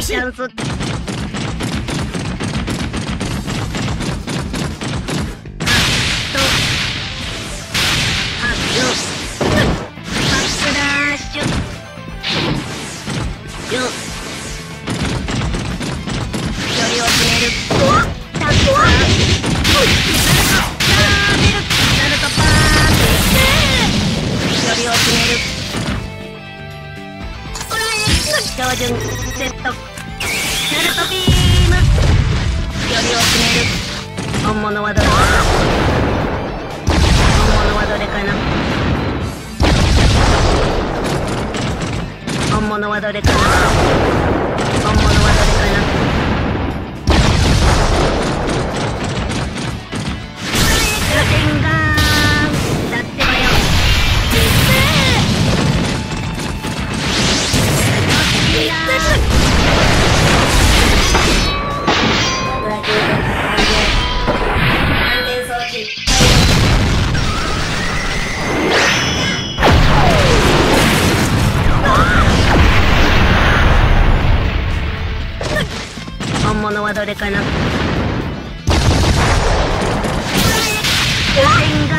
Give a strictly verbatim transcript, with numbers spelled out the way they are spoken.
チャンス。標準セットナルトビーム。距離を決める。本物はどれかな。本物はどれかな。本物はどれかな。本物はどれかな。ガテンガーンだってばよ。本物はどれかな。ガテンガ